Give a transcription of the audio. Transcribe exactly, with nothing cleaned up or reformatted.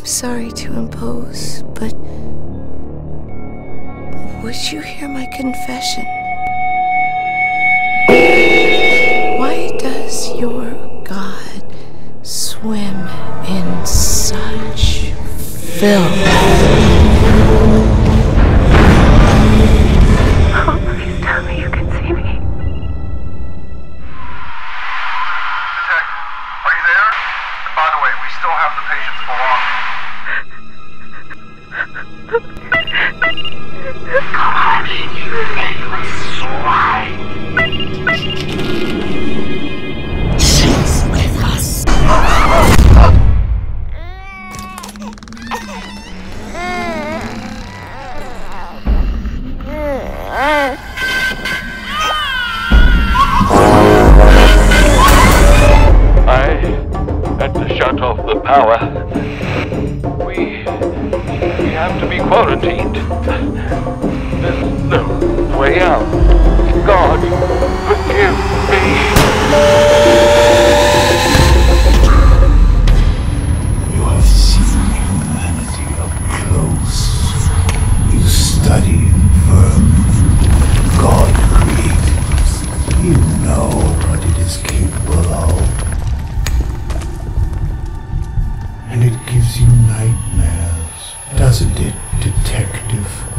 I'm sorry to impose, but would you hear my confession? Why does your God swim in such filth? Oh, please tell me you can see me. Detective, are you there? And by the way, we still have the patient's belongings. Gosh, you faithless swine. She's with us. I had to shut off the power. We... we have to be quarantined. There's no way out. God, forgive me. You have seen humanity up close. You study infirm. God created us. You know what it is capable of. And it gives you nightmares, doesn't it, detective?